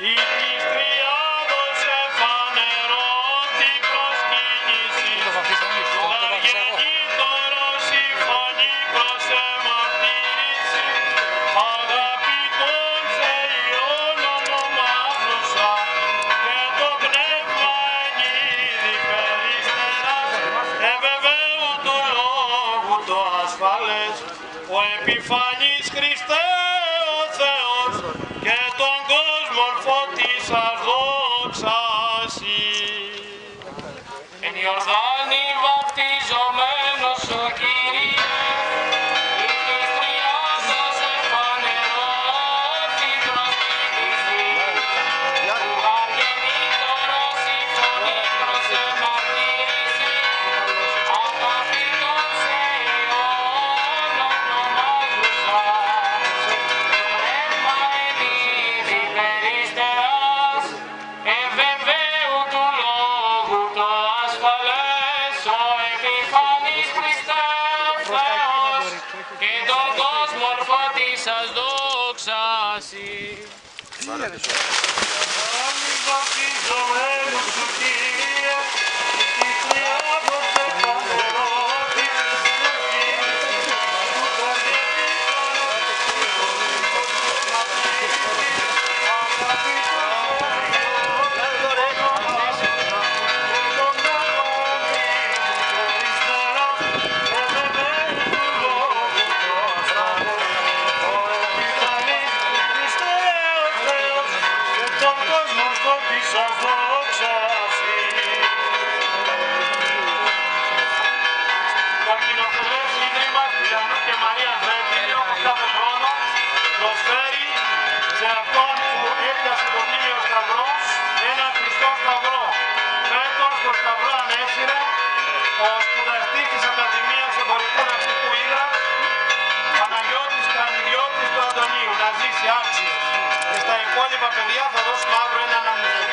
Ο επιφανής Χριστέ ο Θεός και τον κόσμο φώτισας δόξασι. Εν Ιορδάνη βαπτιζομένος ο Κύριε, εις τριάδος εφανερώθη προσκύνηση, του αγεννήτωρος η φωνή προς εμαρτύρηση, αγαπητός αιών ονομάζουσα, πνεύμα εν είδη περιστεράς, ευεβαίου του λόγου το ασφαλές, ο επιφανής Χριστέ ο Θεός και τον κόσμο φώτισας δόξασι. Όλοι βαπτιζομένους του Κύριε, εις τριάδος εφανερώθη προσκύνηση, του αγεννήτωρος η φωνή προς εμαρτύρηση, αγαπητός προσφέρει σε αυτόν που έπιασε το τίμιο σταυρός ένα Χριστό σταυρό. Φέτος το σταυρό ανέσυρε ο σπουδαστής της Ακαδημίας Εμπορικού Ναυτικού Ύδρα, Παναγιώτης Κανιδιώτης του Αντωνίου, να ζήσει άξιος. Και στα υπόλοιπα παιδιά θα δώσουμε αύριο ένα αναμνηστικό.